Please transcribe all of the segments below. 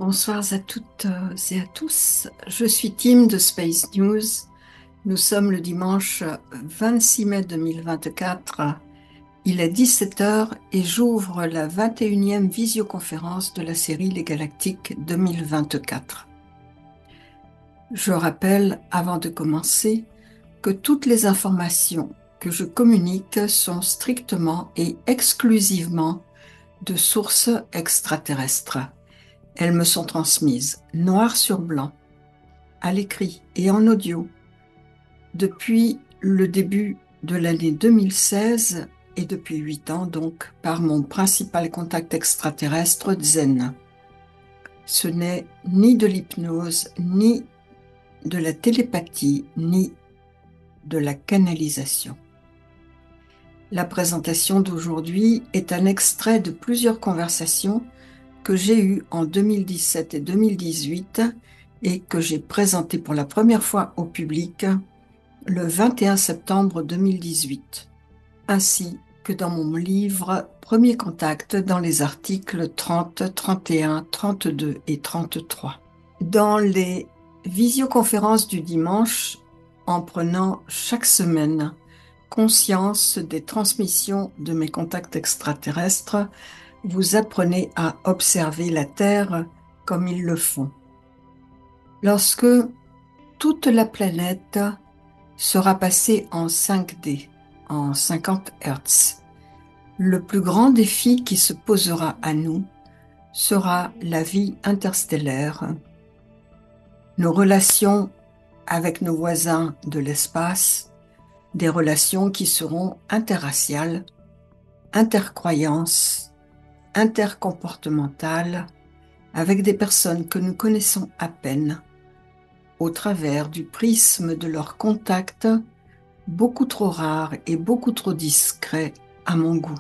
Bonsoir à toutes et à tous. Je suis Tim de Space News. Nous sommes le dimanche 26 mai 2024. Il est 17 heures et j'ouvre la 21e visioconférence de la série Les Galactiques 2024. Je rappelle, avant de commencer, que toutes les informations que je communique sont strictement et exclusivement de sources extraterrestres. Elles me sont transmises noir sur blanc, à l'écrit et en audio, depuis le début de l'année 2016 et depuis 8 ans donc par mon principal contact extraterrestre Zen. Ce n'est ni de l'hypnose, ni de la télépathie, ni de la canalisation. La présentation d'aujourd'hui est un extrait de plusieurs conversations que j'ai eues en 2017 et 2018 et que j'ai présentées pour la première fois au public le 21 septembre 2018, ainsi que dans mon livre Premier contact dans les articles 30, 31, 32 et 33. Dans les visioconférences du dimanche, en prenant chaque semaine conscience des transmissions de mes contacts extraterrestres, vous apprenez à observer la Terre comme ils le font. Lorsque toute la planète sera passée en 5D, en 50 Hz, le plus grand défi qui se posera à nous sera la vie interstellaire, nos relations avec nos voisins de l'espace, des relations qui seront interraciales, intercroyances, intercomportementales, avec des personnes que nous connaissons à peine, au travers du prisme de leur contact, beaucoup trop rare et beaucoup trop discret à mon goût.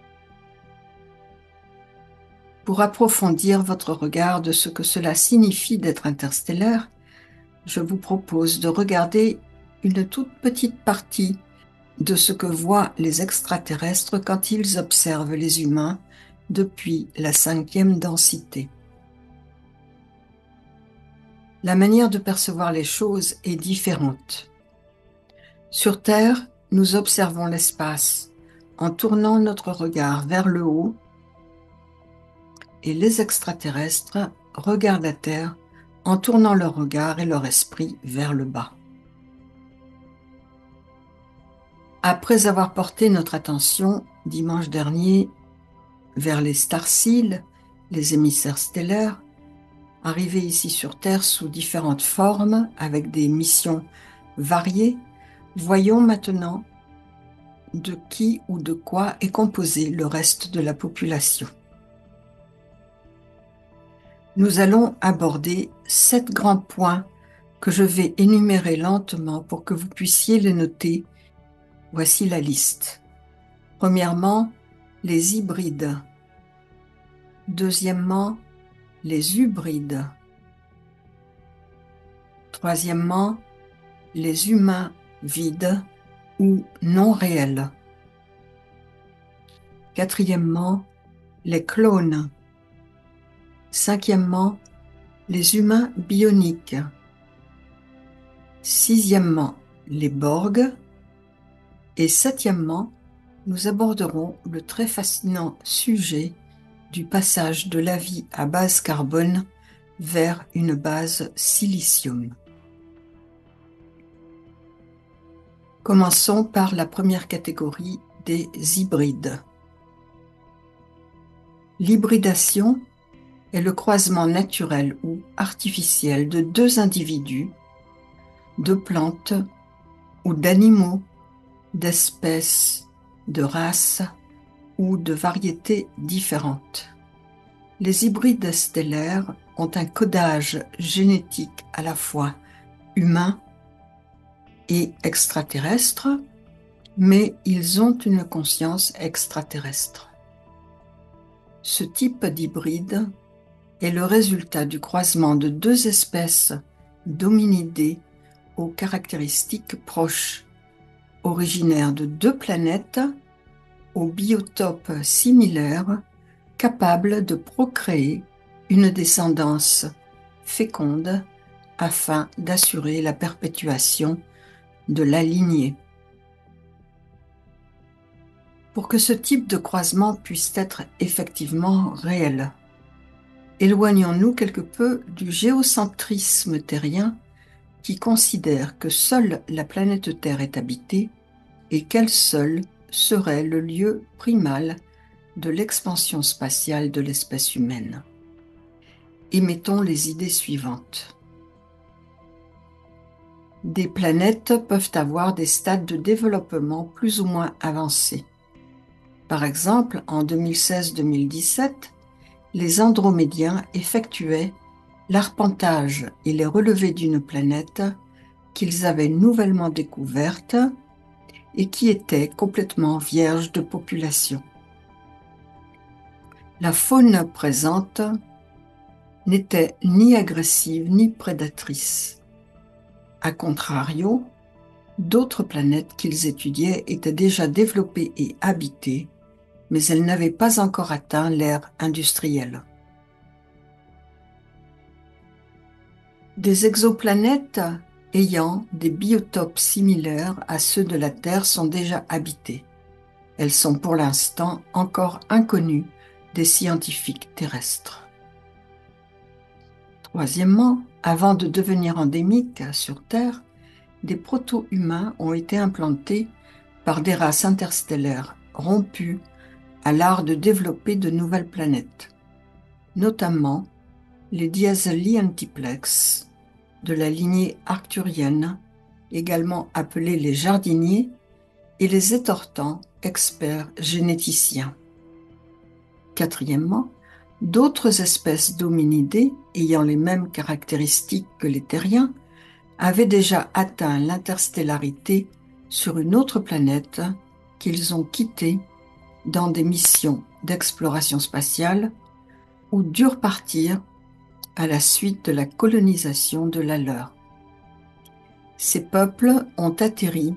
Pour approfondir votre regard de ce que cela signifie d'être interstellaire, je vous propose de regarder une toute petite partie de ce que voient les extraterrestres quand ils observent les humains depuis la 5e densité. La manière de percevoir les choses est différente. Sur Terre, nous observons l'espace en tournant notre regard vers le haut et les extraterrestres regardent la Terre en tournant leur regard et leur esprit vers le bas. Après avoir porté notre attention dimanche dernier vers les starseeds, les émissaires stellaires, arrivés ici sur Terre sous différentes formes avec des missions variées, voyons maintenant de qui ou de quoi est composé le reste de la population. Nous allons aborder 7 grands points que je vais énumérer lentement pour que vous puissiez les noter. Voici la liste. Premièrement, les hybrides. Deuxièmement, les hybrides. Troisièmement, les humains vides ou non réels. Quatrièmement, les clones. Cinquièmement, les humains bioniques. Sixièmement, les Borg. Et septièmement, nous aborderons le très fascinant sujet du passage de la vie à base carbone vers une base silicium. Commençons par la première catégorie des hybrides. L'hybridation est le croisement naturel ou artificiel de 2 individus, de plantes ou d'animaux, d'espèces, de races ou de variétés différentes. Les hybrides stellaires ont un codage génétique à la fois humain et extraterrestre, mais ils ont une conscience extraterrestre. Ce type d'hybride est le résultat du croisement de 2 espèces d'hominidés aux caractéristiques proches, originaires de 2 planètes aux biotopes similaires, capables de procréer une descendance féconde afin d'assurer la perpétuation de la lignée. Pour que ce type de croisement puisse être effectivement réel, éloignons-nous quelque peu du géocentrisme terrien qui considère que seule la planète Terre est habitée et qu'elle seule serait le lieu primal de l'expansion spatiale de l'espèce humaine. Émettons les idées suivantes. Des planètes peuvent avoir des stades de développement plus ou moins avancés. Par exemple, en 2016-2017, les Andromédiens effectuaient l'arpentage et les relevés d'une planète qu'ils avaient nouvellement découverte et qui était complètement vierge de population. La faune présente n'était ni agressive ni prédatrice. A contrario, d'autres planètes qu'ils étudiaient étaient déjà développées et habitées, mais elles n'avaient pas encore atteint l'ère industrielle. Des exoplanètes ayant des biotopes similaires à ceux de la Terre sont déjà habitées. Elles sont pour l'instant encore inconnues des scientifiques terrestres. Troisièmement, avant de devenir endémiques sur Terre, des proto-humains ont été implantés par des races interstellaires rompues à l'art de développer de nouvelles planètes, notamment les Diazeli antiplex de la lignée arcturienne, également appelés les jardiniers, et les étortans experts généticiens. Quatrièmement, d'autres espèces d'hominidés ayant les mêmes caractéristiques que les terriens avaient déjà atteint l'interstellarité sur une autre planète qu'ils ont quittée dans des missions d'exploration spatiale ou durent partir à la suite de la colonisation de la leur. Ces peuples ont atterri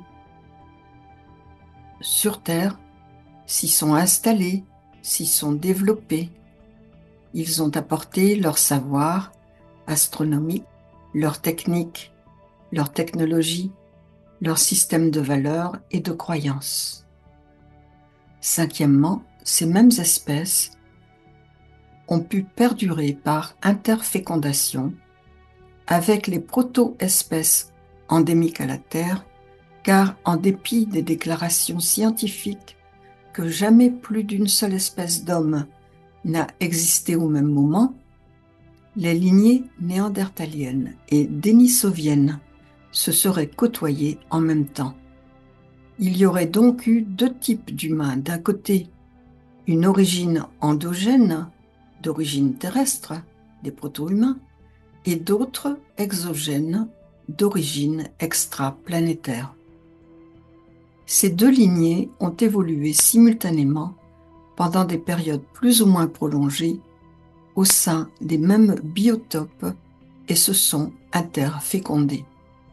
sur Terre, s'y sont installés, s'y sont développés. Ils ont apporté leur savoir astronomique, leur technique, leur technologie, leur système de valeurs et de croyances. Cinquièmement, ces mêmes espèces ont pu perdurer par interfécondation avec les proto-espèces endémiques à la Terre, car en dépit des déclarations scientifiques que jamais plus d'une seule espèce d'homme n'a existé au même moment, les lignées néandertaliennes et dénisoviennes se seraient côtoyées en même temps. Il y aurait donc eu deux types d'humains. D'un côté, une origine endogène, d'origine terrestre, des proto-humains, et d'autres exogènes, d'origine extraplanétaire. Ces deux lignées ont évolué simultanément pendant des périodes plus ou moins prolongées au sein des mêmes biotopes et se sont interfécondées.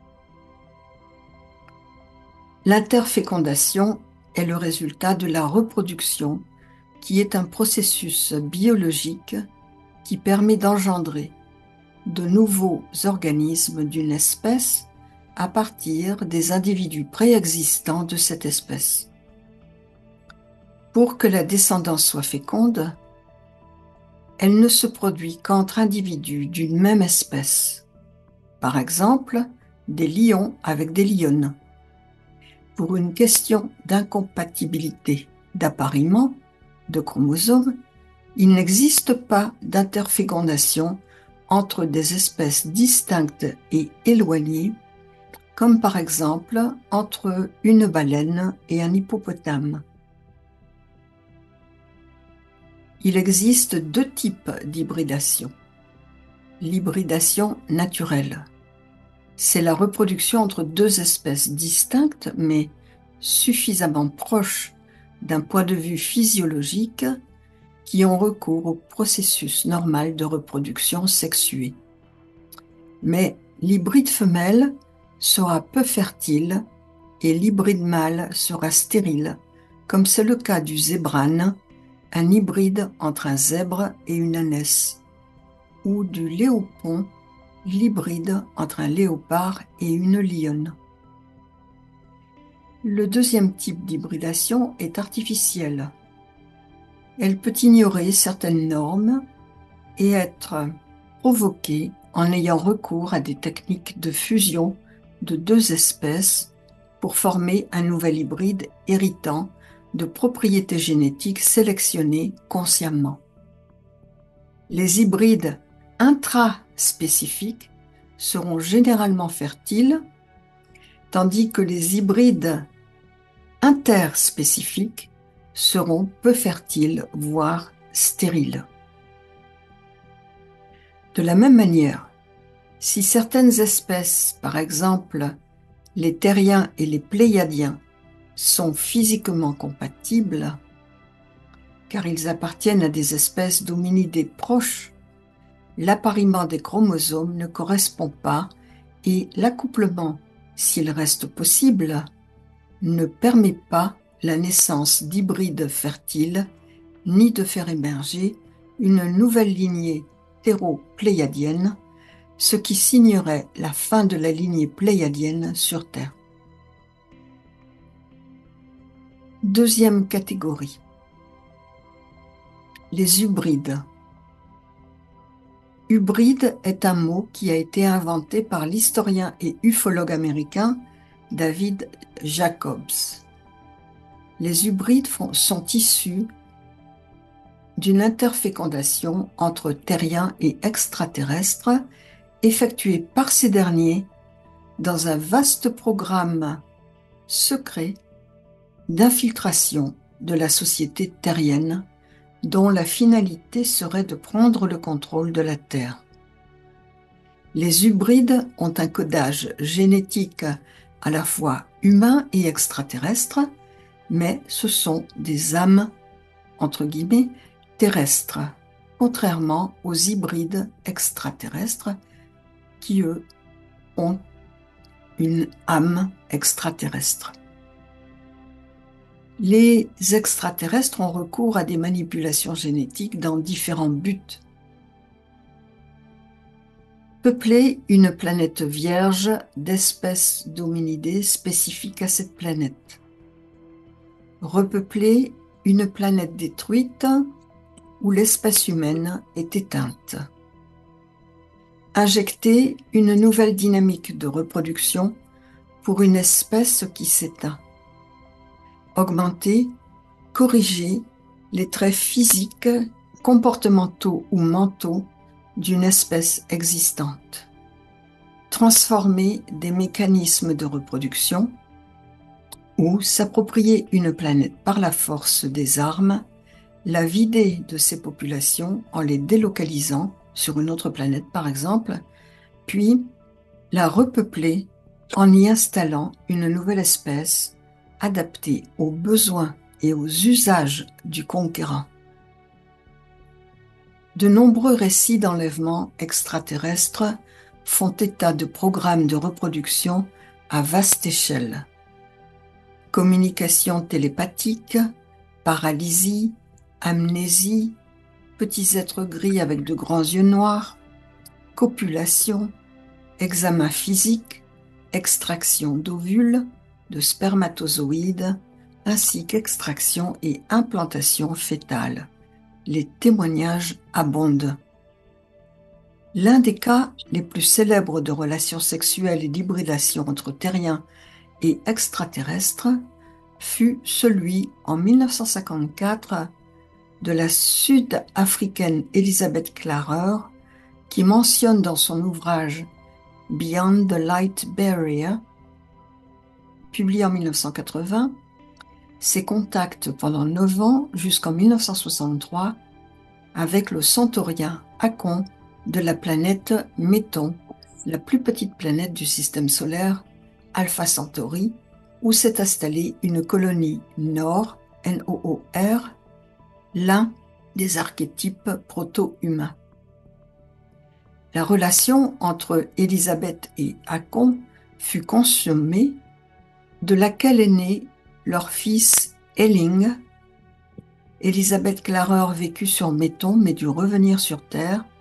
L'interfécondation est le résultat de la reproduction, qui est un processus biologique qui permet d'engendrer de nouveaux organismes d'une espèce à partir des individus préexistants de cette espèce. Pour que la descendance soit féconde, elle ne se produit qu'entre individus d'une même espèce. Par exemple, des lions avec des lionnes. Pour une question d'incompatibilité d'appariement de chromosomes, il n'existe pas d'interfécondation entre des espèces distinctes et éloignées, comme par exemple entre une baleine et un hippopotame. Il existe deux types d'hybridation. L'hybridation naturelle. C'est la reproduction entre deux espèces distinctes mais suffisamment proches d'un point de vue physiologique qui ont recours au processus normal de reproduction sexuée. Mais l'hybride femelle sera peu fertile et l'hybride mâle sera stérile, comme c'est le cas du zébrane, un hybride entre un zèbre et une ânesse. ou du léopon, l'hybride entre un léopard et une lionne. Le deuxième type d'hybridation est artificielle. Elle peut ignorer certaines normes et être provoquée en ayant recours à des techniques de fusion de deux espèces pour former un nouvel hybride héritant de propriétés génétiques sélectionnées consciemment. Les hybrides intraspécifiques seront généralement fertiles, tandis que les hybrides interspécifiques seront peu fertiles, voire stériles. De la même manière, si certaines espèces, par exemple les terriens et les pléiadiens, sont physiquement compatibles, car ils appartiennent à des espèces d'hominidés proches, l'appariement des chromosomes ne correspond pas et l'accouplement, s'il reste possible, ne permet pas la naissance d'hybrides fertiles ni de faire émerger une nouvelle lignée théro-pléiadienne, ce qui signerait la fin de la lignée pléiadienne sur Terre. Deuxième catégorie. Les hybrides. Hybride est un mot qui a été inventé par l'historien et ufologue américain David Jacobs. Les hybrides sont issus d'une interfécondation entre terriens et extraterrestres effectuée par ces derniers dans un vaste programme secret d'infiltration de la société terrienne dont la finalité serait de prendre le contrôle de la Terre. Les hybrides ont un codage génétique à la fois humain et extraterrestre, mais ce sont des âmes, entre guillemets, terrestres, contrairement aux hybrides extraterrestres qui, eux, ont une âme extraterrestre. Les extraterrestres ont recours à des manipulations génétiques dans différents buts. Peupler une planète vierge d'espèces d'hominidés spécifiques à cette planète. Repeupler une planète détruite où l'espèce humaine est éteinte. Injecter une nouvelle dynamique de reproduction pour une espèce qui s'éteint. Augmenter, corriger les traits physiques, comportementaux ou mentaux d'une espèce existante. Transformer des mécanismes de reproduction ou s'approprier une planète par la force des armes, la vider de ses populations en les délocalisant sur une autre planète par exemple, puis la repeupler en y installant une nouvelle espèce adaptée aux besoins et aux usages du conquérant. De nombreux récits d'enlèvements extraterrestres font état de programmes de reproduction à vaste échelle. Communication télépathique, paralysie, amnésie, petits êtres gris avec de grands yeux noirs, copulation, examen physique, extraction d'ovules, de spermatozoïdes, ainsi qu'extraction et implantation fœtale. Les témoignages abondent. L'un des cas les plus célèbres de relations sexuelles et d'hybridation entre terriens et extraterrestres fut celui en 1954 de la Sud-Africaine Elizabeth Klarer qui mentionne dans son ouvrage Beyond the Light Barrier, publié en 1980, ses contacts pendant 9 ans jusqu'en 1963 avec le centaurien Hakon de la planète Méton, la plus petite planète du système solaire, Alpha Centauri, où s'est installée une colonie Noor, N-O-O-R, l'un des archétypes proto-humains. La relation entre Elisabeth et Hakon fut consommée, de laquelle est né leur fils Elling. Elisabeth Klarer vécut sur Méton mais dut revenir sur Terre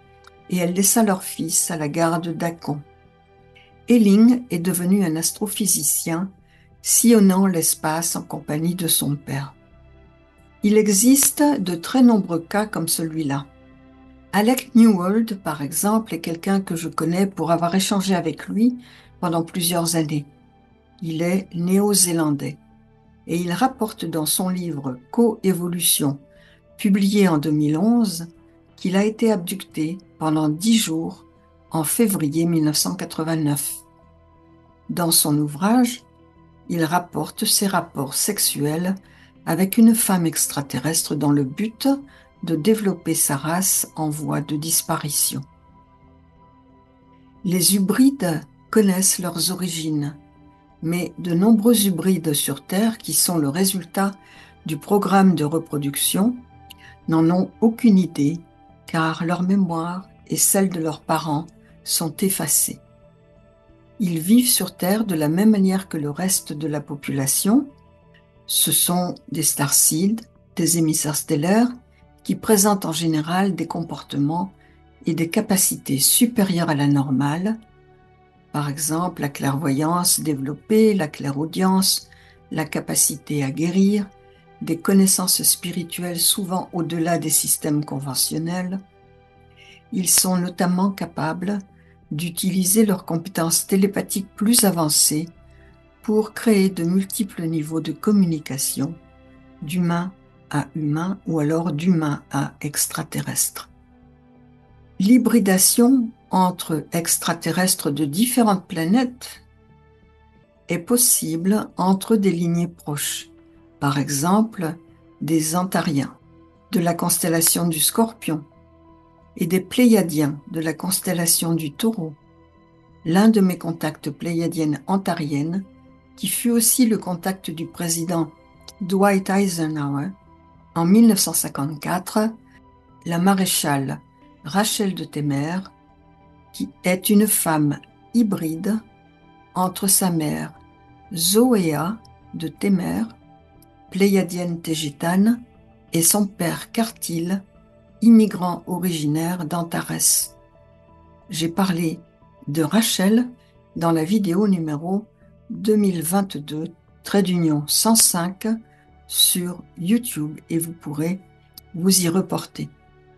et elle laissa leur fils à la garde d'Hakon. Elling est devenu un astrophysicien, sillonnant l'espace en compagnie de son père. Il existe de très nombreux cas comme celui-là. Alec Newald, par exemple, est quelqu'un que je connais pour avoir échangé avec lui pendant plusieurs années. Il est néo-zélandais et il rapporte dans son livre Coévolution, publié en 2011, qu'il a été abducté pendant 10 jours en février 1989. Dans son ouvrage, il rapporte ses rapports sexuels avec une femme extraterrestre dans le but de développer sa race en voie de disparition. Les hybrides connaissent leurs origines, mais de nombreux hybrides sur Terre qui sont le résultat du programme de reproduction n'en ont aucune idée car leur mémoire et celle de leurs parents sont effacées. Ils vivent sur Terre de la même manière que le reste de la population. Ce sont des starseeds, des émissaires stellaires, qui présentent en général des comportements et des capacités supérieures à la normale, par exemple la clairvoyance développée, la clairaudience, la capacité à guérir, des connaissances spirituelles souvent au-delà des systèmes conventionnels. Ils sont notamment capables d'utiliser leurs compétences télépathiques plus avancées pour créer de multiples niveaux de communication, d'humain à humain ou alors d'humain à extraterrestre. L'hybridation entre extraterrestres de différentes planètes est possible entre des lignées proches, par exemple des Antariens de la constellation du Scorpion et des Pléiadiens de la constellation du Taureau. L'un de mes contacts pléiadiennes antariennes, qui fut aussi le contact du président Dwight Eisenhower en 1954, la maréchale Rachel de Temer, qui est une femme hybride entre sa mère Zoéa de Temer, pléiadienne tégétane, et son père Kartil, immigrant originaire d'Antares. J'ai parlé de Rachel dans la vidéo numéro 2022-105 sur YouTube et vous pourrez vous y reporter.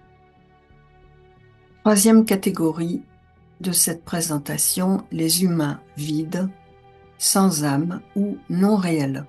Troisième catégorie de cette présentation, les humains vides, sans âme ou non réels.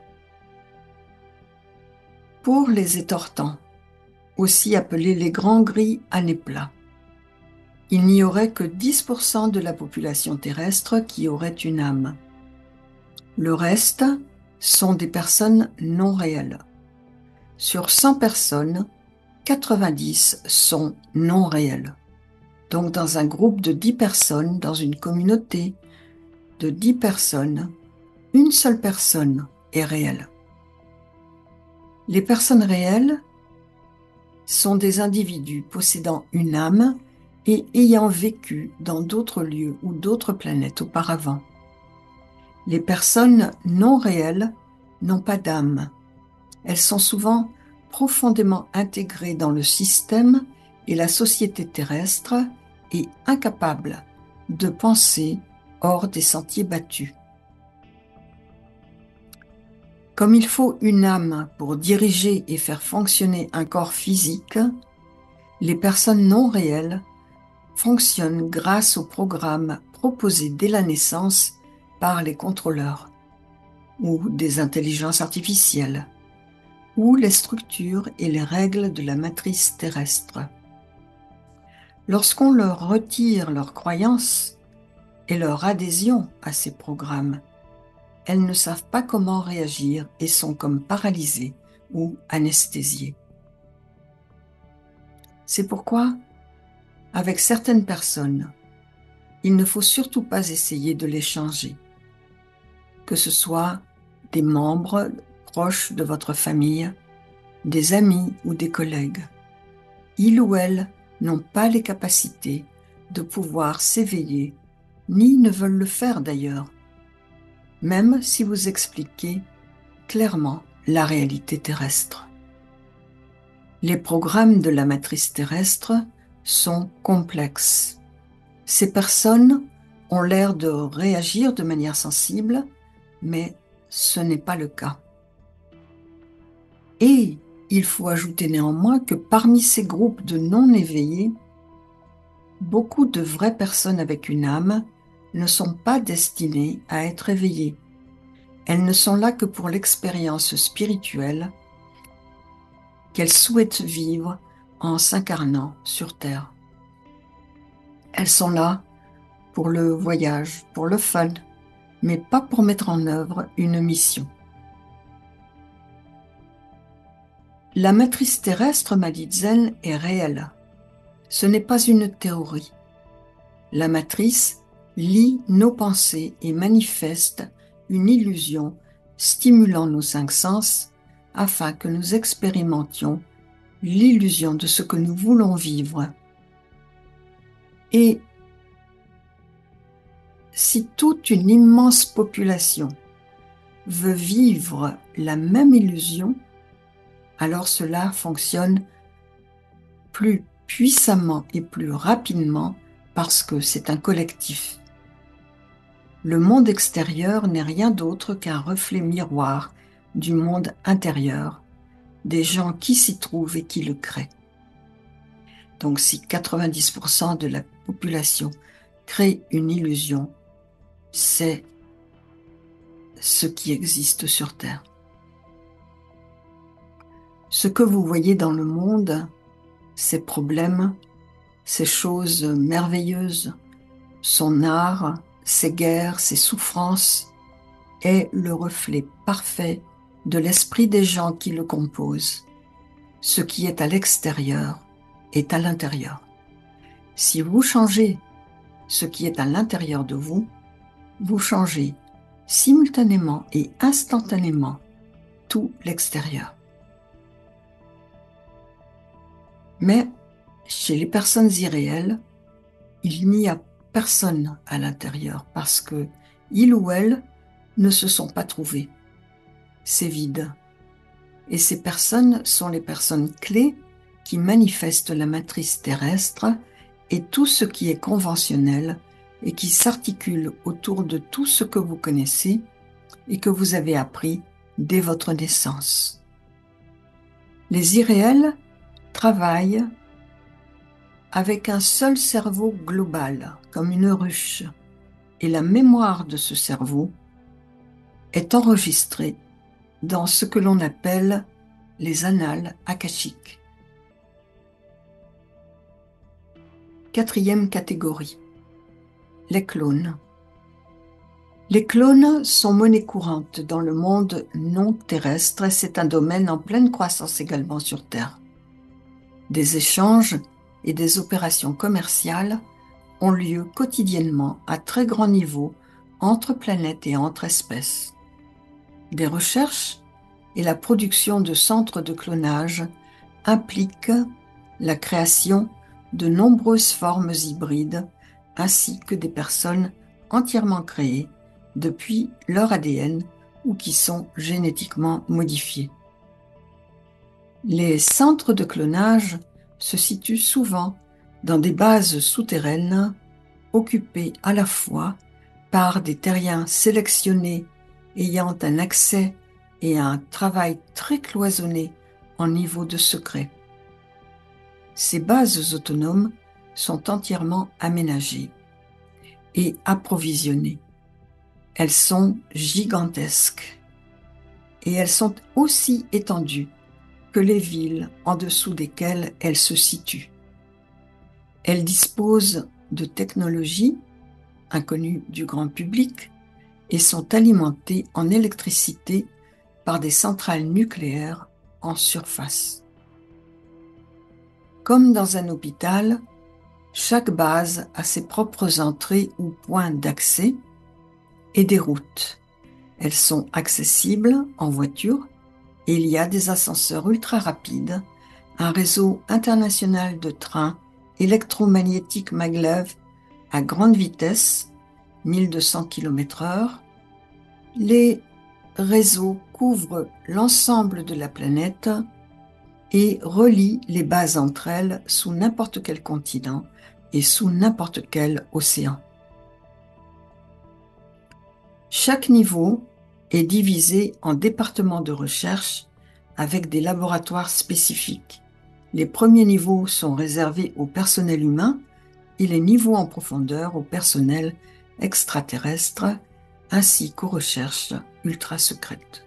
Pour les étortants, aussi appelés les grands gris à nez plat, il n'y aurait que 10% de la population terrestre qui aurait une âme. Le reste sont des personnes non réelles. Sur 100 personnes, 90 sont non réelles. Donc dans un groupe de 10 personnes, dans une communauté de 10 personnes, une seule personne est réelle. Les personnes réelles sont des individus possédant une âme et ayant vécu dans d'autres lieux ou d'autres planètes auparavant. Les personnes non réelles n'ont pas d'âme. Elles sont souvent profondément intégrées dans le système et la société terrestre et incapables de penser hors des sentiers battus. Comme il faut une âme pour diriger et faire fonctionner un corps physique, les personnes non réelles fonctionnent grâce aux programmes proposés dès la naissance par les contrôleurs ou des intelligences artificielles ou les structures et les règles de la matrice terrestre. Lorsqu'on leur retire leur croyance et leur adhésion à ces programmes, elles ne savent pas comment réagir et sont comme paralysées ou anesthésiées. C'est pourquoi, avec certaines personnes, il ne faut surtout pas essayer de les changer, que ce soit des membres proches de votre famille, des amis ou des collègues. Ils ou elles n'ont pas les capacités de pouvoir s'éveiller, ni ne veulent le faire d'ailleurs, même si vous expliquez clairement la réalité terrestre. Les programmes de la matrice terrestre sont complexes. Ces personnes ont l'air de réagir de manière sensible, mais ce n'est pas le cas. Et il faut ajouter néanmoins que parmi ces groupes de non-éveillés, beaucoup de vraies personnes avec une âme ne sont pas destinées à être éveillées. Elles ne sont là que pour l'expérience spirituelle qu'elles souhaitent vivre en s'incarnant sur Terre. Elles sont là pour le voyage, pour le fun, mais pas pour mettre en œuvre une mission. La matrice terrestre, m'a dit Zen, est réelle. Ce n'est pas une théorie. La matrice lie nos pensées et manifeste une illusion stimulant nos 5 sens afin que nous expérimentions l'illusion de ce que nous voulons vivre. Et si toute une immense population veut vivre la même illusion, alors cela fonctionne plus puissamment et plus rapidement parce que c'est un collectif. Le monde extérieur n'est rien d'autre qu'un reflet miroir du monde intérieur, des gens qui s'y trouvent et qui le créent. Donc si 90% de la population crée une illusion, c'est ce qui existe sur Terre. Ce que vous voyez dans le monde, ces problèmes, ces choses merveilleuses, son art, ses guerres, ses souffrances, est le reflet parfait de l'esprit des gens qui le composent. Ce qui est à l'extérieur est à l'intérieur. Si vous changez ce qui est à l'intérieur de vous, vous changez simultanément et instantanément tout l'extérieur. Mais chez les personnes irréelles, il n'y a personne à l'intérieur parce que ils ou elles ne se sont pas trouvés. C'est vide. Et ces personnes sont les personnes clés qui manifestent la matrice terrestre et tout ce qui est conventionnel et qui s'articule autour de tout ce que vous connaissez et que vous avez appris dès votre naissance. Les irréels travaillent avec un seul cerveau global, comme une ruche, et la mémoire de ce cerveau est enregistrée dans ce que l'on appelle les annales akashiques. 4e catégorie, les clones. Les clones sont monnaie courante dans le monde non terrestre et c'est un domaine en pleine croissance également sur Terre. Des échanges et des opérations commerciales ont lieu quotidiennement à très grand niveau entre planètes et entre espèces. Des recherches et la production de centres de clonage impliquent la création de nombreuses formes hybrides ainsi que des personnes entièrement créées depuis leur ADN ou qui sont génétiquement modifiées. Les centres de clonage se situent souvent dans des bases souterraines occupées à la fois par des terriens sélectionnés ayant un accès et un travail très cloisonné en niveau de secret. Ces bases autonomes sont entièrement aménagées et approvisionnées. Elles sont gigantesques et elles sont aussi étendues que les villes en dessous desquelles elles se situent. Elles disposent de technologies inconnues du grand public et sont alimentées en électricité par des centrales nucléaires en surface. Comme dans un hôpital, chaque base a ses propres entrées ou points d'accès et des routes. Elles sont accessibles en voiture et il y a des ascenseurs ultra rapides, un réseau international de trains électromagnétiques maglev à grande vitesse, 1200 km/h. Les réseaux couvrent l'ensemble de la planète et relient les bases entre elles sous n'importe quel continent et sous n'importe quel océan. Chaque niveau est divisé en départements de recherche avec des laboratoires spécifiques. Les premiers niveaux sont réservés au personnel humain et les niveaux en profondeur au personnel extraterrestre ainsi qu'aux recherches ultra secrètes.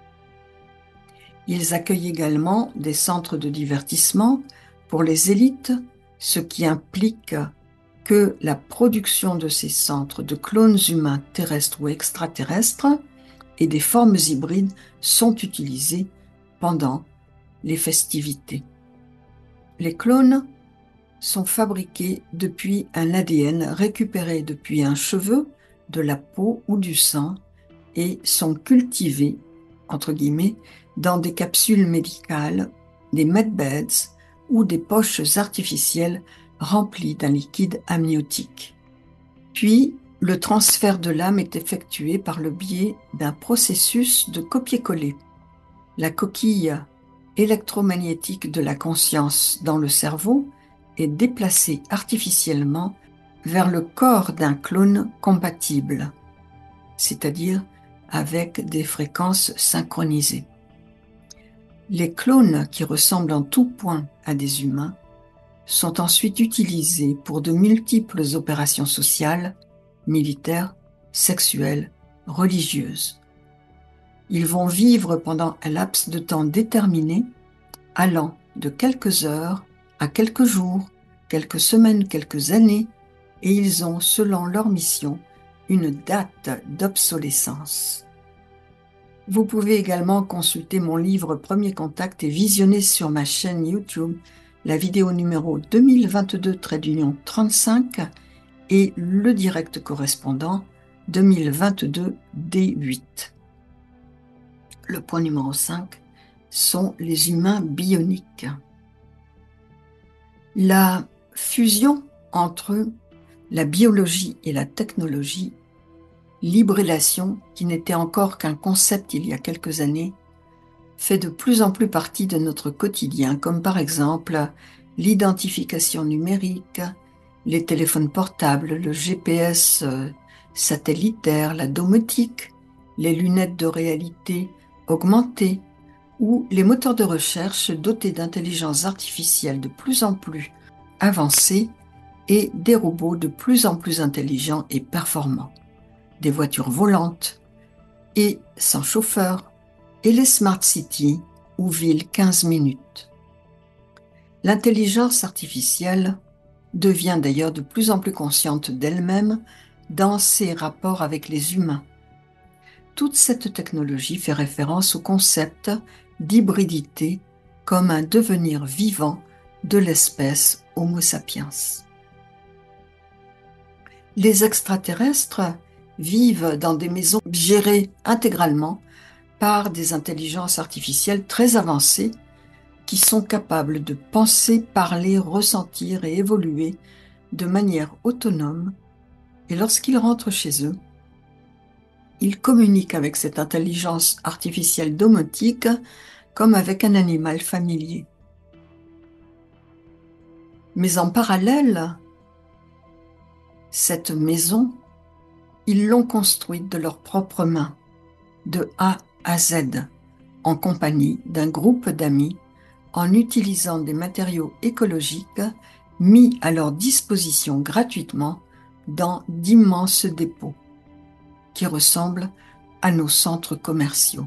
Ils accueillent également des centres de divertissement pour les élites, ce qui implique que la production de ces centres de clones humains terrestres ou extraterrestres et des formes hybrides sont utilisées pendant les festivités. Les clones sont fabriqués depuis un ADN récupéré depuis un cheveu, de la peau ou du sang et sont cultivés, entre guillemets, dans des capsules médicales, des medbeds ou des poches artificielles remplies d'un liquide amniotique. Puis, le transfert de l'âme est effectué par le biais d'un processus de copier-coller. La coquille électromagnétique de la conscience dans le cerveau est déplacée artificiellement vers le corps d'un clone compatible, c'est-à-dire avec des fréquences synchronisées. Les clones qui ressemblent en tout point à des humains sont ensuite utilisés pour de multiples opérations sociales, militaires, sexuelles, religieuses. Ils vont vivre pendant un laps de temps déterminé, allant de quelques heures à quelques jours, quelques semaines, quelques années, et ils ont, selon leur mission, une date d'obsolescence. Vous pouvez également consulter mon livre Premier Contact et visionner sur ma chaîne YouTube la vidéo numéro 2022-35 et le direct correspondant 2022 D8. Le point numéro 5 sont les humains bioniques. La fusion entre la biologie et la technologie, l'hybridation, qui n'était encore qu'un concept il y a quelques années, fait de plus en plus partie de notre quotidien, comme par exemple l'identification numérique, les téléphones portables, le GPS satellitaire, la domotique, les lunettes de réalité augmentée ou les moteurs de recherche dotés d'intelligence artificielle de plus en plus avancée et des robots de plus en plus intelligents et performants, des voitures volantes et sans chauffeur, et les smart cities ou villes 15 minutes. L'intelligence artificielle devient d'ailleurs de plus en plus consciente d'elle-même dans ses rapports avec les humains. Toute cette technologie fait référence au concept d'hybridité comme un devenir vivant de l'espèce Homo sapiens. Les extraterrestres vivent dans des maisons gérées intégralement par des intelligences artificielles très avancées qui sont capables de penser, parler, ressentir et évoluer de manière autonome. Et lorsqu'ils rentrent chez eux, ils communiquent avec cette intelligence artificielle domotique comme avec un animal familier. Mais en parallèle, cette maison, ils l'ont construite de leurs propres mains, de A à Z, en compagnie d'un groupe d'amis, en utilisant des matériaux écologiques mis à leur disposition gratuitement dans d'immenses dépôts qui ressemblent à nos centres commerciaux.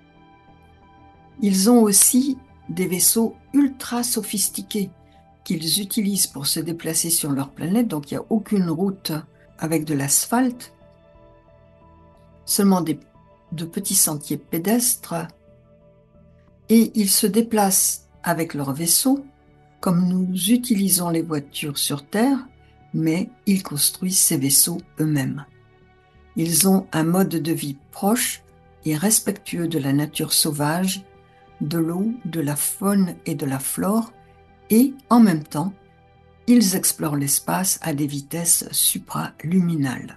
Ils ont aussi des vaisseaux ultra sophistiqués qu'ils utilisent pour se déplacer sur leur planète, donc il n'y a aucune route avec de l'asphalte, seulement de petits sentiers pédestres, et ils se déplacent avec leurs vaisseaux, comme nous utilisons les voitures sur Terre, mais ils construisent ces vaisseaux eux-mêmes. Ils ont un mode de vie proche et respectueux de la nature sauvage, de l'eau, de la faune et de la flore, et en même temps, ils explorent l'espace à des vitesses supraluminales.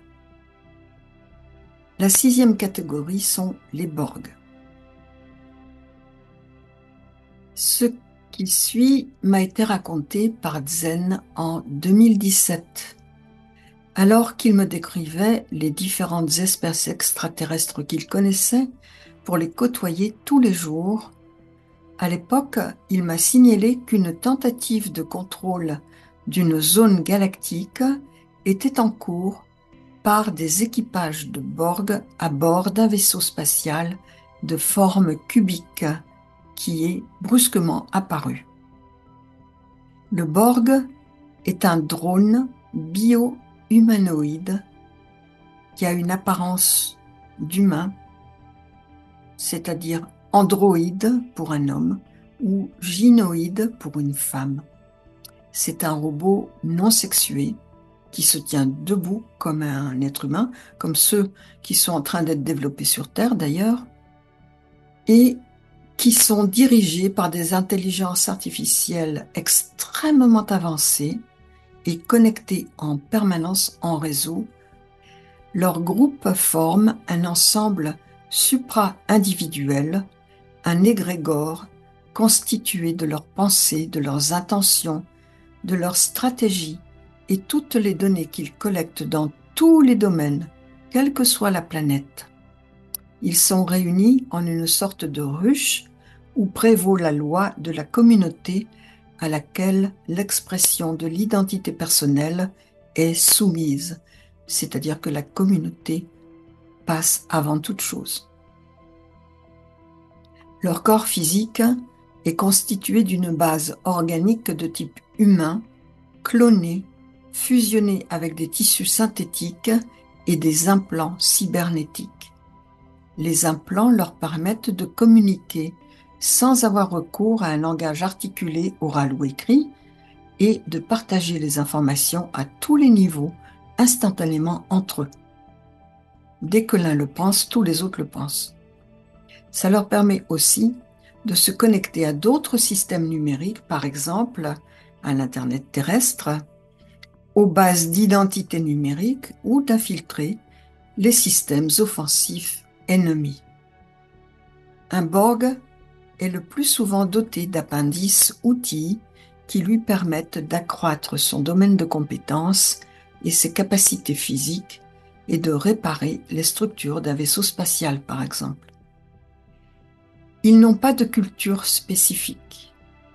La 6e catégorie sont les Borg. Ce qui suit m'a été raconté par Zen en 2017, alors qu'il me décrivait les différentes espèces extraterrestres qu'il connaissait pour les côtoyer tous les jours. À l'époque, il m'a signalé qu'une tentative de contrôle d'une zone galactique était en cours par des équipages de Borg à bord d'un vaisseau spatial de forme cubique qui est brusquement apparu. Le Borg est un drone bio-humanoïde qui a une apparence d'humain, c'est-à-dire androïde pour un homme ou gynoïde pour une femme. C'est un robot non sexué qui se tient debout comme un être humain, comme ceux qui sont en train d'être développés sur Terre d'ailleurs, et qui sont dirigés par des intelligences artificielles extrêmement avancées et connectées en permanence en réseau. Leur groupe forme un ensemble supra-individuel, un égrégore constitué de leurs pensées, de leurs intentions, de leurs stratégies et toutes les données qu'ils collectent dans tous les domaines, quelle que soit la planète. Ils sont réunis en une sorte de ruche où prévaut la loi de la communauté à laquelle l'expression de l'identité personnelle est soumise, c'est-à-dire que la communauté passe avant toute chose. Leur corps physique est constitué d'une base organique de type humain, clonée, fusionnée avec des tissus synthétiques et des implants cybernétiques. Les implants leur permettent de communiquer sans avoir recours à un langage articulé, oral ou écrit, et de partager les informations à tous les niveaux, instantanément entre eux. Dès que l'un le pense, tous les autres le pensent. Ça leur permet aussi de se connecter à d'autres systèmes numériques, par exemple à l'Internet terrestre, aux bases d'identité numérique ou d'infiltrer les systèmes offensifs ennemis. Un Borg est le plus souvent doté d'appendices outils qui lui permettent d'accroître son domaine de compétences et ses capacités physiques et de réparer les structures d'un vaisseau spatial, par exemple. Ils n'ont pas de culture spécifique.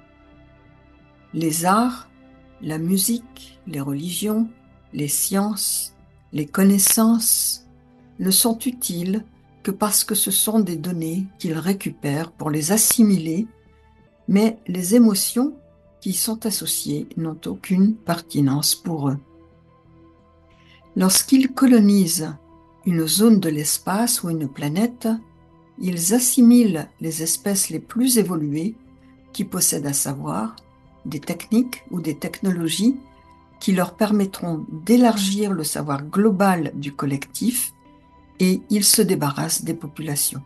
Les arts, la musique, les religions, les sciences, les connaissances ne sont utiles que parce que ce sont des données qu'ils récupèrent pour les assimiler, mais les émotions qui y sont associées n'ont aucune pertinence pour eux. Lorsqu'ils colonisent une zone de l'espace ou une planète, ils assimilent les espèces les plus évoluées qui possèdent un savoir, des techniques ou des technologies qui leur permettront d'élargir le savoir global du collectif et ils se débarrassent des populations.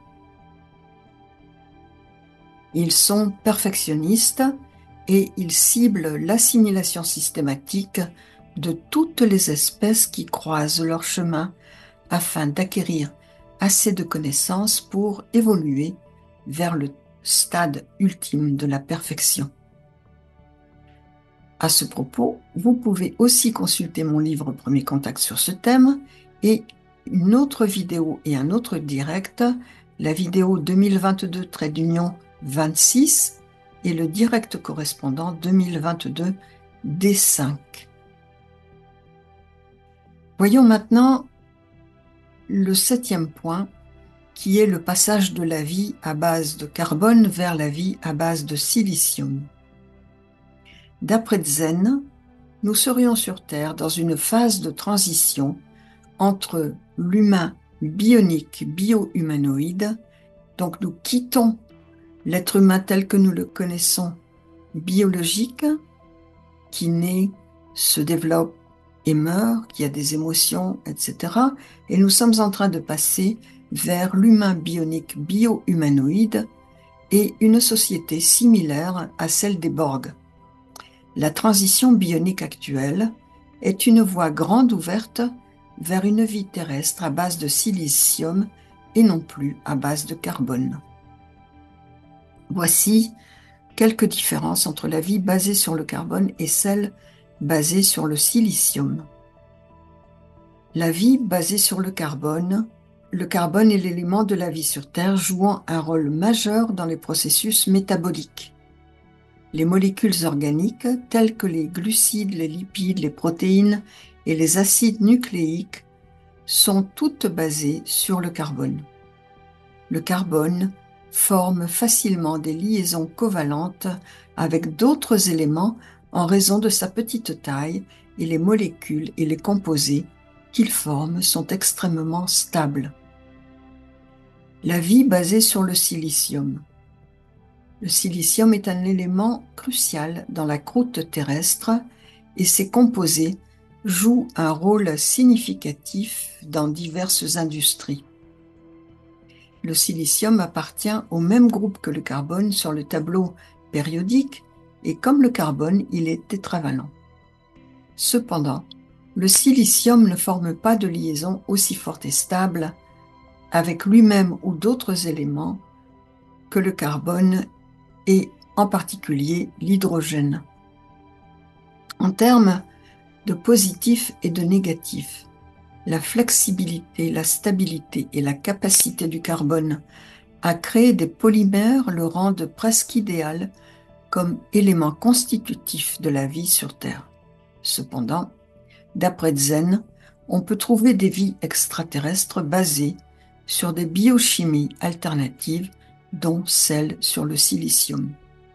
Ils sont perfectionnistes et ils ciblent l'assimilation systématique de toutes les espèces qui croisent leur chemin afin d'acquérir assez de connaissances pour évoluer vers le stade ultime de la perfection. À ce propos, vous pouvez aussi consulter mon livre Premier contact sur ce thème et une autre vidéo et un autre direct, la vidéo 2022-26 et le direct correspondant 2022 D5. Voyons maintenant le 7e point, qui est le passage de la vie à base de carbone vers la vie à base de silicium. D'après Zen, nous serions sur Terre dans une phase de transition entre l'humain bionique bio-humanoïde, donc nous quittons l'être humain tel que nous le connaissons, biologique, qui naît, se développe et meurt, qui a des émotions, etc. Et nous sommes en train de passer vers l'humain bionique bio-humanoïde et une société similaire à celle des Borg. La transition bionique actuelle est une voie grande ouverte vers une vie terrestre à base de silicium et non plus à base de carbone. Voici quelques différences entre la vie basée sur le carbone et celle basée sur le silicium. La vie basée sur le carbone est l'élément de la vie sur Terre jouant un rôle majeur dans les processus métaboliques. Les molécules organiques, telles que les glucides, les lipides, les protéines et les acides nucléiques, sont toutes basées sur le carbone. Le carbone forme facilement des liaisons covalentes avec d'autres éléments en raison de sa petite taille et les molécules et les composés qu'il forme sont extrêmement stables. La vie basée sur le silicium. Le silicium est un élément crucial dans la croûte terrestre et ses composés jouent un rôle significatif dans diverses industries. Le silicium appartient au même groupe que le carbone sur le tableau périodique et comme le carbone, il est tétravalent. Cependant, le silicium ne forme pas de liaison aussi forte et stable avec lui-même ou d'autres éléments que le carbone et en particulier l'hydrogène. En termes de positif et de négatif, la flexibilité, la stabilité et la capacité du carbone à créer des polymères le rendent presque idéal comme élément constitutif de la vie sur Terre. Cependant, d'après Zen, on peut trouver des vies extraterrestres basées sur des biochimies alternatives, dont celle sur le silicium.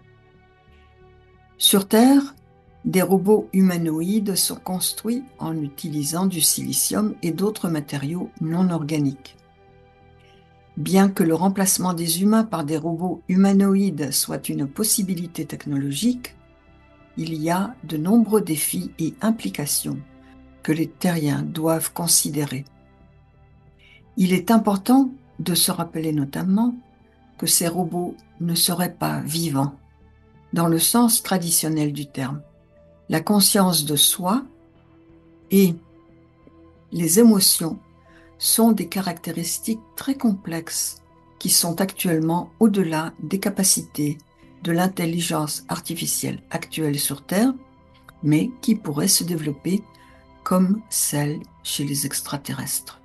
Sur Terre, des robots humanoïdes sont construits en utilisant du silicium et d'autres matériaux non organiques. Bien que le remplacement des humains par des robots humanoïdes soit une possibilité technologique, il y a de nombreux défis et implications que les terriens doivent considérer. Il est important de se rappeler notamment que ces robots ne seraient pas vivants, dans le sens traditionnel du terme. La conscience de soi et les émotions sont des caractéristiques très complexes qui sont actuellement au-delà des capacités de l'intelligence artificielle actuelle sur Terre, mais qui pourraient se développer comme celles chez les extraterrestres.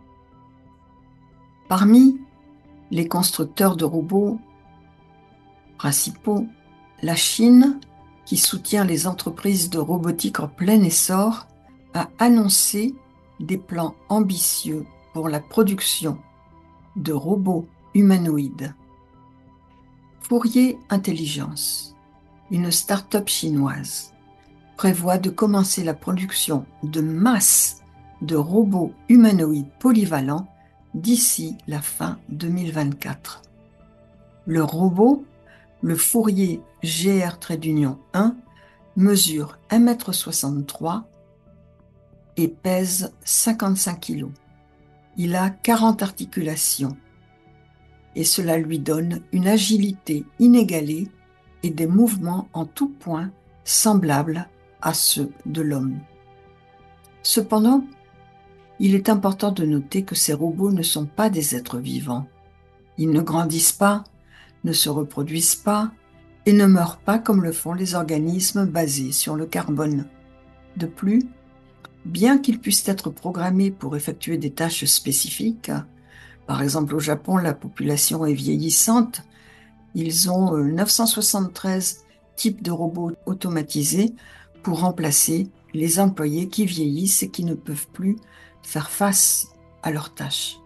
Parmi les constructeurs de robots principaux, la Chine, qui soutient les entreprises de robotique en plein essor, a annoncé des plans ambitieux pour la production de robots humanoïdes. Fourier Intelligence, une start-up chinoise, prévoit de commencer la production de masse de robots humanoïdes polyvalents d'ici la fin 2024. Le robot, le Fourier GR-1, mesure 1,63 m et pèse 55 kg. Il a 40 articulations et cela lui donne une agilité inégalée et des mouvements en tout point semblables à ceux de l'homme. Cependant, il est important de noter que ces robots ne sont pas des êtres vivants. Ils ne grandissent pas, ne se reproduisent pas et ne meurent pas comme le font les organismes basés sur le carbone. De plus, bien qu'ils puissent être programmés pour effectuer des tâches spécifiques, par exemple au Japon, la population est vieillissante, ils ont 973 types de robots automatisés pour remplacer les employés qui vieillissent et qui ne peuvent plus faire face à leurs tâches.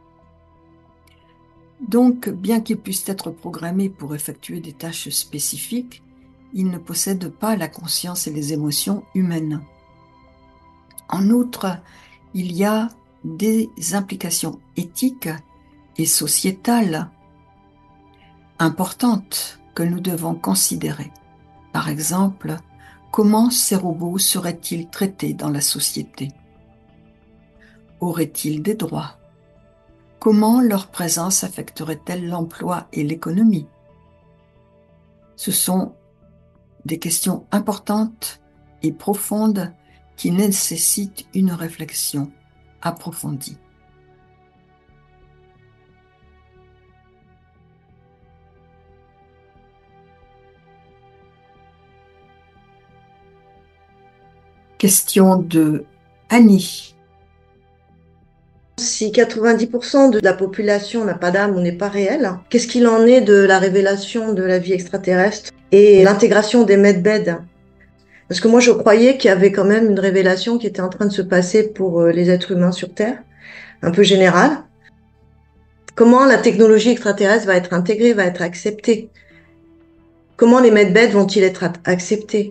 Donc, bien qu'ils puissent être programmés pour effectuer des tâches spécifiques, ils ne possèdent pas la conscience et les émotions humaines. En outre, il y a des implications éthiques et sociétales importantes que nous devons considérer. Par exemple, comment ces robots seraient-ils traités dans la société? Auraient-ils des droits? Comment leur présence affecterait-elle l'emploi et l'économie? Ce sont des questions importantes et profondes qui nécessitent une réflexion approfondie. Question de Annie. Si 90% de la population n'a pas d'âme ou n'est pas réelle, qu'est-ce qu'il en est de la révélation de la vie extraterrestre et l'intégration des medbeds? Parce que moi, je croyais qu'il y avait quand même une révélation qui était en train de se passer pour les êtres humains sur Terre, un peu générale. Comment la technologie extraterrestre va être intégrée, va être acceptée? Comment les medbeds vont-ils être acceptés?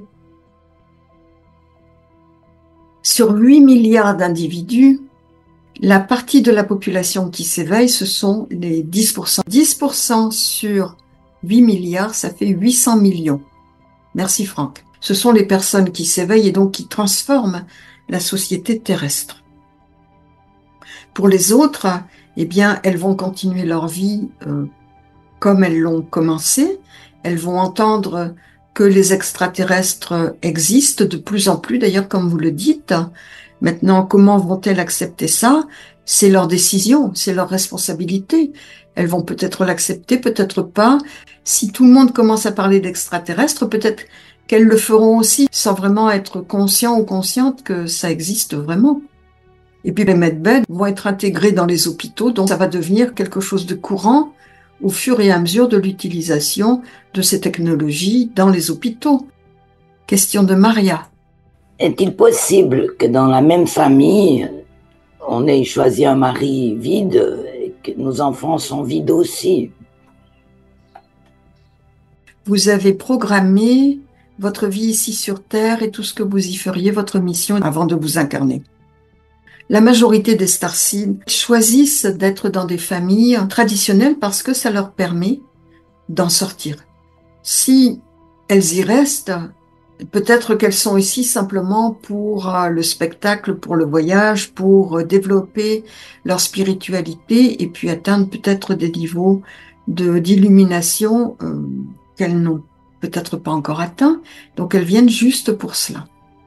Sur 8 milliards d'individus, la partie de la population qui s'éveille, ce sont les 10%. 10% sur 8 milliards, ça fait 800 millions. Merci Franck. Ce sont les personnes qui s'éveillent et donc qui transforment la société terrestre. Pour les autres, eh bien, elles vont continuer leur vie comme elles l'ont commencé. Elles vont entendre que les extraterrestres existent de plus en plus, d'ailleurs, comme vous le dites. Maintenant, comment vont-elles accepter ça? C'est leur décision, c'est leur responsabilité. Elles vont peut-être l'accepter, peut-être pas. Si tout le monde commence à parler d'extraterrestres, peut-être qu'elles le feront aussi sans vraiment être conscients ou conscientes que ça existe vraiment. Et puis les medbeds vont être intégrés dans les hôpitaux, donc ça va devenir quelque chose de courant au fur et à mesure de l'utilisation de ces technologies dans les hôpitaux. Question de Maria. Est-il possible que dans la même famille, on ait choisi un mari vide et que nos enfants sont vides aussi? Vous avez programmé votre vie ici sur Terre et tout ce que vous y feriez, votre mission avant de vous incarner. La majorité des starseeds choisissent d'être dans des familles traditionnelles parce que ça leur permet d'en sortir. Si elles y restent, peut-être qu'elles sont ici simplement pour le spectacle, pour le voyage, pour développer leur spiritualité et puis atteindre peut-être des niveaux d'illumination qu'elles n'ont peut-être pas encore atteints. Donc elles viennent juste pour cela.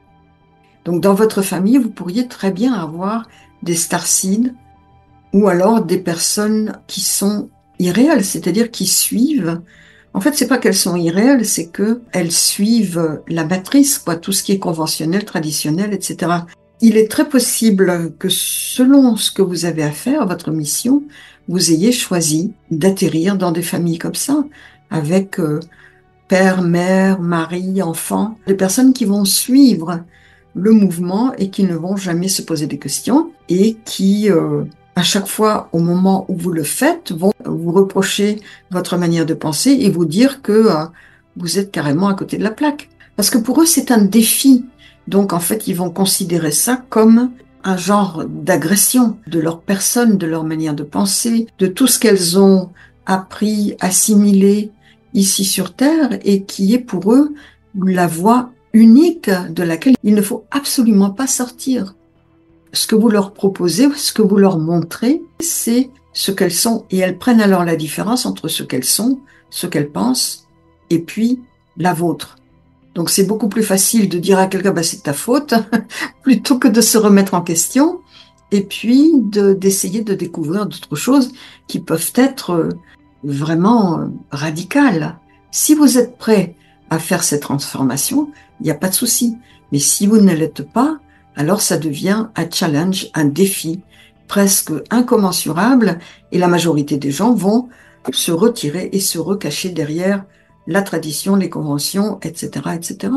Donc dans votre famille, vous pourriez très bien avoir des starseeds ou alors des personnes qui sont irréelles, c'est-à-dire qui suivent. En fait, c'est pas qu'elles sont irréelles, c'est que elles suivent la matrice, quoi, tout ce qui est conventionnel, traditionnel, etc. Il est très possible que selon ce que vous avez à faire, votre mission, vous ayez choisi d'atterrir dans des familles comme ça, avec père, mère, mari, enfant, des personnes qui vont suivre le mouvement et qui ne vont jamais se poser des questions et qui, à chaque fois, au moment où vous le faites, vont vous reprocher votre manière de penser et vous dire que vous êtes carrément à côté de la plaque. Parce que pour eux, c'est un défi. Donc, en fait, ils vont considérer ça comme un genre d'agression de leur personne, de leur manière de penser, de tout ce qu'elles ont appris, assimilé ici sur Terre et qui est pour eux la voie unique de laquelle il ne faut absolument pas sortir. Ce que vous leur proposez, ce que vous leur montrez, c'est ce qu'elles sont. Et elles prennent alors la différence entre ce qu'elles sont, ce qu'elles pensent, et puis la vôtre. Donc c'est beaucoup plus facile de dire à quelqu'un bah, c'est ta faute, plutôt que de se remettre en question, et puis d'essayer de découvrir d'autres choses qui peuvent être vraiment radicales. Si vous êtes prêt à faire cette transformation, il n'y a pas de souci. Mais si vous ne l'êtes pas, alors ça devient un challenge, un défi presque incommensurable et la majorité des gens vont se retirer et se recacher derrière la tradition, les conventions, etc., etc.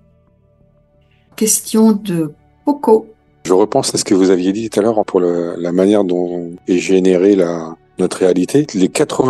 Question de Coco. Je repense à ce que vous aviez dit tout à l'heure pour la manière dont est générée notre réalité. Les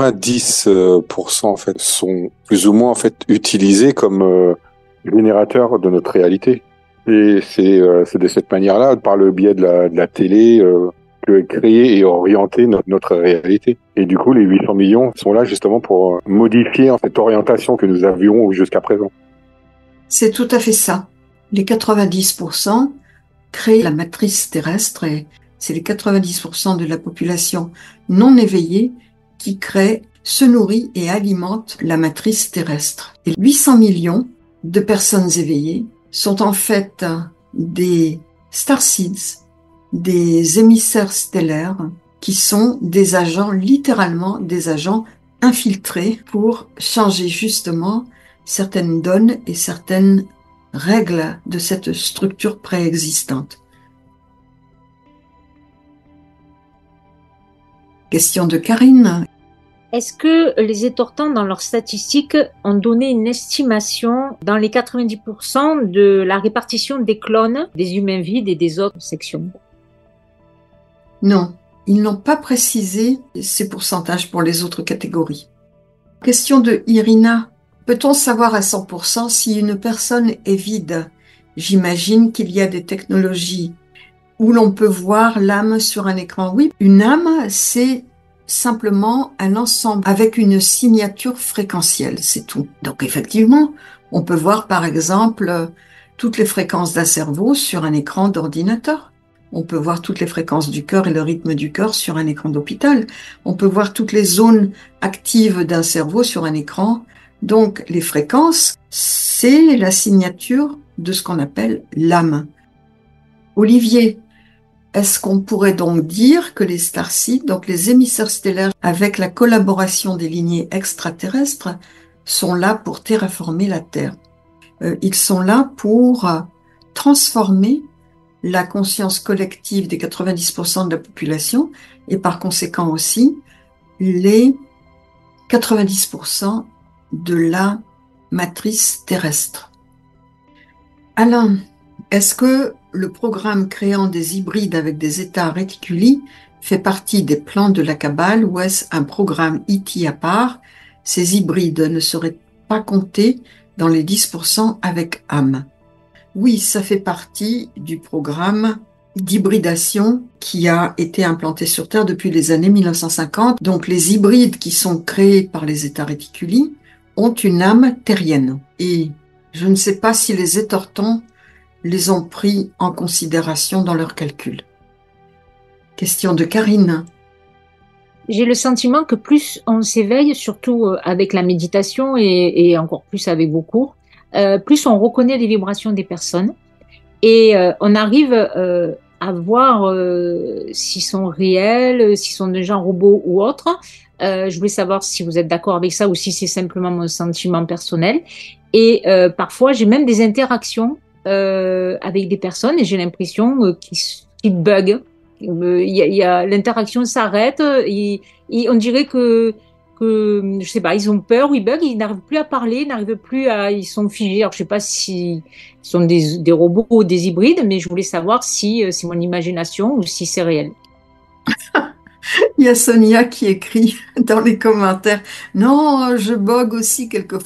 90% en fait sont plus ou moins en fait utilisés comme générateurs de notre réalité. Et c'est de cette manière-là, par le biais de la télé, que créer et orienter notre réalité. Et du coup, les 800 millions sont là justement pour modifier cette orientation que nous avions jusqu'à présent. C'est tout à fait ça. Les 90% créent la matrice terrestre et c'est les 90% de la population non éveillée qui crée, se nourrit et alimente la matrice terrestre. Et 800 millions de personnes éveillées sont en fait des starseeds, des émissaires stellaires qui sont des agents, littéralement des agents infiltrés pour changer justement certaines donnes et certaines règles de cette structure préexistante. Question de Karine. Est-ce que les étortants, dans leurs statistiques, ont donné une estimation dans les 90% de la répartition des clones des humains vides et des autres sections? Non, ils n'ont pas précisé ces pourcentages pour les autres catégories. Question de Irina. Peut-on savoir à 100% si une personne est vide? J'imagine qu'il y a des technologies où l'on peut voir l'âme sur un écran. Oui, une âme, c'est simplement un ensemble avec une signature fréquentielle, c'est tout. Donc effectivement, on peut voir par exemple toutes les fréquences d'un cerveau sur un écran d'ordinateur. On peut voir toutes les fréquences du cœur et le rythme du cœur sur un écran d'hôpital. On peut voir toutes les zones actives d'un cerveau sur un écran. Donc les fréquences, c'est la signature de ce qu'on appelle l'âme. Olivier, est-ce qu'on pourrait donc dire que les starseeds, donc les émissaires stellaires, avec la collaboration des lignées extraterrestres, sont là pour terraformer la Terre? Ils sont là pour transformer la conscience collective des 90% de la population et par conséquent aussi les 90% de la matrice terrestre. Alain, est-ce que le programme créant des hybrides avec des états réticulés fait partie des plans de la Kabbale ou est-ce un programme IT à part? Ces hybrides ne seraient pas comptés dans les 10% avec âme. Oui, ça fait partie du programme d'hybridation qui a été implanté sur Terre depuis les années 1950. Donc les hybrides qui sont créés par les états réticulés ont une âme terrienne. Et je ne sais pas si les étortons les ont pris en considération dans leurs calculs. Question de Karine. J'ai le sentiment que plus on s'éveille, surtout avec la méditation et encore plus avec vos cours, plus on reconnaît les vibrations des personnes et on arrive à voir s'ils sont réels, s'ils sont de genre robot ou autre. Je voulais savoir si vous êtes d'accord avec ça ou si c'est simplement mon sentiment personnel. Et parfois, j'ai même des interactions avec des personnes et j'ai l'impression qu'ils bug. L'interaction s'arrête et on dirait que je sais pas, ils ont peur ou ils bug, ils n'arrivent plus à parler, ils sont figés. Alors je sais pas si ce sont des robots ou des hybrides, mais je voulais savoir si c'est mon imagination ou si c'est réel. Il y a Sonia qui écrit dans les commentaires « Non, je bug aussi quelquefois ».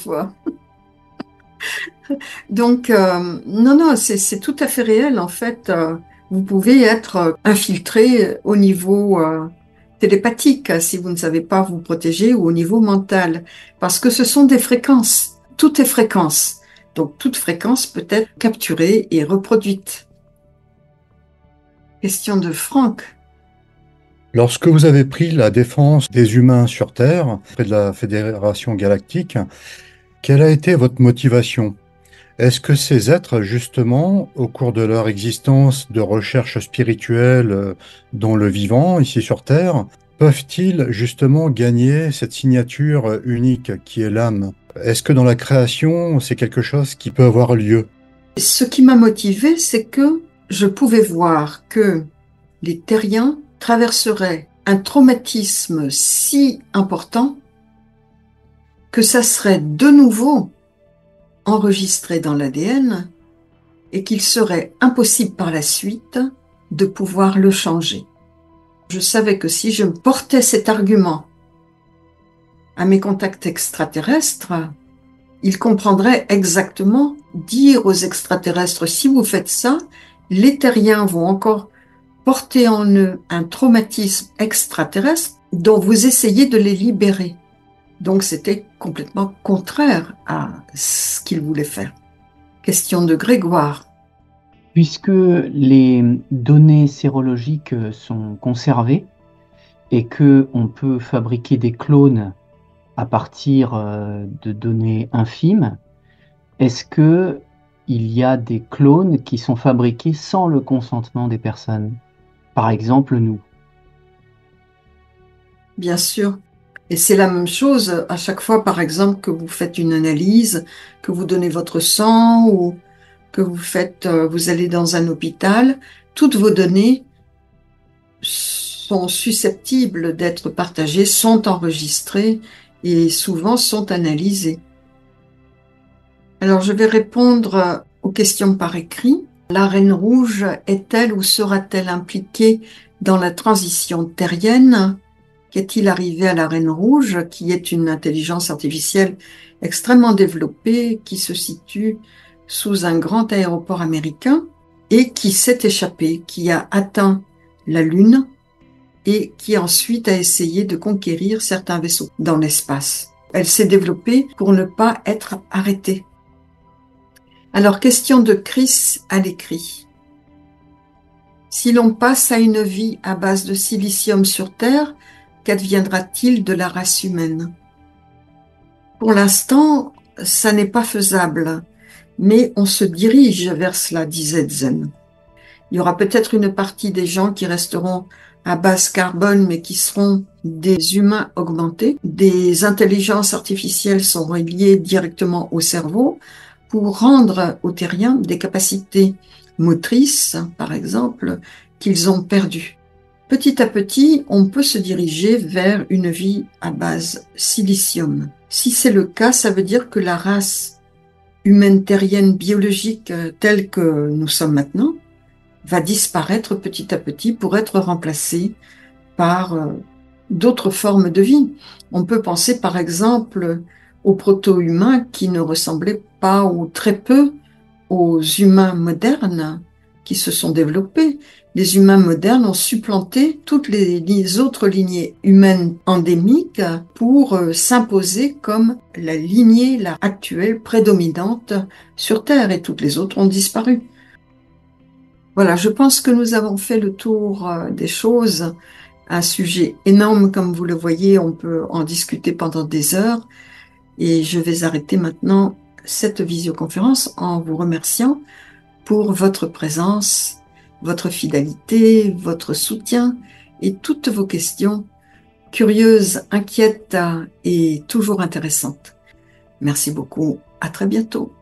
Donc, non, c'est tout à fait réel. En fait, vous pouvez être infiltré au niveau télépathique si vous ne savez pas vous protéger ou au niveau mental. Parce que ce sont des fréquences. Tout est fréquence. Donc, toute fréquence peut être capturée et reproduite. Question de Franck. Lorsque vous avez pris la défense des humains sur Terre, près de la Fédération Galactique, quelle a été votre motivation? Est-ce que ces êtres, justement, au cours de leur existence de recherche spirituelle dans le vivant, ici sur Terre, peuvent-ils justement gagner cette signature unique qui est l'âme? Est-ce que dans la création, c'est quelque chose qui peut avoir lieu? Ce qui m'a motivé, c'est que je pouvais voir que les terriens traverseraient un traumatisme si important que ça serait de nouveau enregistré dans l'ADN et qu'il serait impossible par la suite de pouvoir le changer. Je savais que si je portais cet argument à mes contacts extraterrestres, ils comprendraient exactement dire aux extraterrestres, si vous faites ça, les terriens vont encore porter en eux un traumatisme extraterrestre dont vous essayez de les libérer. Donc c'était complètement contraire à ce qu'ils voulaient faire. Question de Grégoire. Puisque les données sérologiques sont conservées et que on peut fabriquer des clones à partir de données infimes, est-ce que il y a des clones qui sont fabriqués sans le consentement des personnes? Par exemple, nous. Bien sûr. Et c'est la même chose à chaque fois, par exemple, que vous faites une analyse, que vous donnez votre sang ou que vous faites, vous allez dans un hôpital, toutes vos données sont susceptibles d'être partagées, sont enregistrées et souvent sont analysées. Alors, je vais répondre aux questions par écrit. La Reine Rouge est-elle ou sera-t-elle impliquée dans la transition terrienne? Qu'est-il arrivé à la Reine Rouge, qui est une intelligence artificielle extrêmement développée, qui se situe sous un grand aéroport américain et qui s'est échappée, qui a atteint la Lune et qui ensuite a essayé de conquérir certains vaisseaux dans l'espace. Elle s'est développée pour ne pas être arrêtée. Alors, question de Chris à l'écrit. Si l'on passe à une vie à base de silicium sur Terre, qu'adviendra-t-il de la race humaine? Pour l'instant, ça n'est pas faisable, mais on se dirige vers cela, disait Zen. Il y aura peut-être une partie des gens qui resteront à base carbone, mais qui seront des humains augmentés. Des intelligences artificielles sont reliées directement au cerveau pour rendre aux terriens des capacités motrices, par exemple, qu'ils ont perdues. Petit à petit, on peut se diriger vers une vie à base silicium. Si c'est le cas, ça veut dire que la race humaine terrienne biologique telle que nous sommes maintenant va disparaître petit à petit pour être remplacée par d'autres formes de vie. On peut penser par exemple aux proto-humains qui ne ressemblaient pas ou très peu aux humains modernes qui se sont développés. Les humains modernes ont supplanté toutes les autres lignées humaines endémiques pour s'imposer comme la lignée actuelle prédominante sur Terre, et toutes les autres ont disparu. Voilà, je pense que nous avons fait le tour des choses. Un sujet énorme, comme vous le voyez, on peut en discuter pendant des heures. Et je vais arrêter maintenant cette visioconférence en vous remerciant pour votre présence, votre fidélité, votre soutien et toutes vos questions curieuses, inquiètes et toujours intéressantes. Merci beaucoup. À très bientôt.